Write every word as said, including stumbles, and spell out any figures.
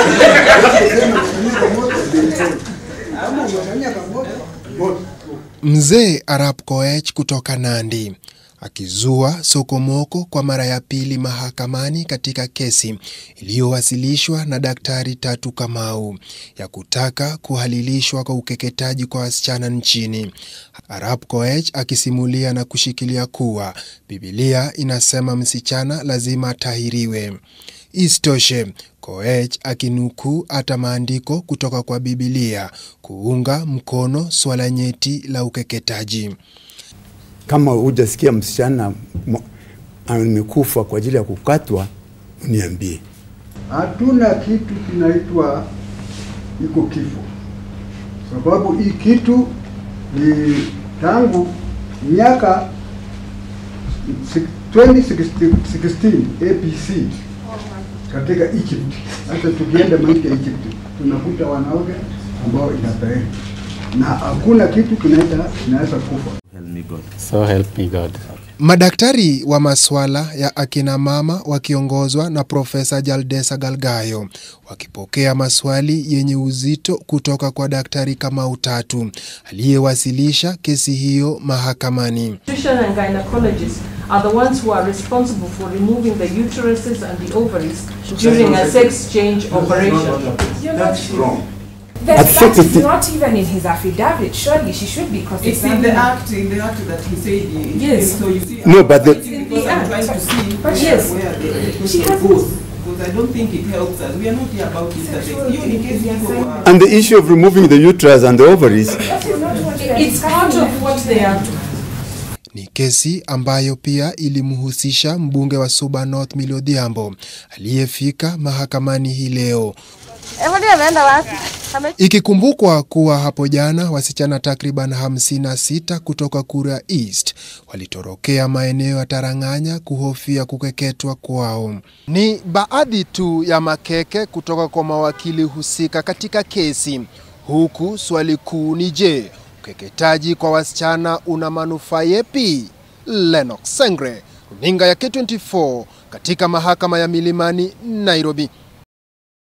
Mzee Arap Koech kutoka Nandi akizua sokomoko kwa mara ya pili mahakamani katika kesi iliyowasilishwa na Daktari Tatu Kamau ya kutaka kuhalilishwa kwa ukeketaji kwa wasichana nchini. Arap Koech akisimulia na kushikilia kuwa Biblia inasema msichana lazima atahiriwe. Isitoshe, Koech akinukuu hata maandiko kutoka kwa Biblia kuunga mkono swala nyeti la ukeketaji. Kama hujasikia msichana amekufa kwa ajili ya kukatwa, uniambie. Hatuna kitu kinaitwa iko kifo. Sababu hii kitu ni tangu miaka twenty sixteen A P C katika Egypt. Hata tukienda maisha ya Egypt tunakuta wanawake ambao inatahiri. Na hakuna kitu kinaita kinaweza kufa. So help me God. Madaktari wa maswala ya akina mama wakiongozwa na Profesa Jaldesa Galgayo wakipokea maswali yenye uzito kutoka kwa Daktari Kamau Tatu aliyewasilisha kesi hiyo mahakamani. Obstetrician and gynecologists are the ones who are responsible for removing the uteruses and the ovaries during a sex change operation. That's wrong. That's, that's not even in his affidavit. Surely she should be cross-examined. It's in the act, in the act that he said. He, yes. So you see. No, but the, it's in the act. I'm trying to see but where, yes. where the, the question goes. Because I don't think it helps us. We are not here about this. You in case people are. And the issue of removing the uterus and the ovaries. It's part of what they are doing. Ni kesi ambayo pia ilimhusisha mbunge wa Suba North Millie Odhiambo aliyefika mahakamani hii leo. Ikikumbukwa kuwa hapo jana wasichana takriban hamsini na sita kutoka Kuria East walitorokea maeneo ya Taranganya kuhofia kukeketwa kwao. Ni baadhi tu ya makeke kutoka kwa mawakili husika katika kesi. Huku swali kuu ni je, ukeketaji kwa wasichana una manufaa yepi? Lennox Sengre, runinga ya K twenty-four katika mahakama ya Milimani, Nairobi.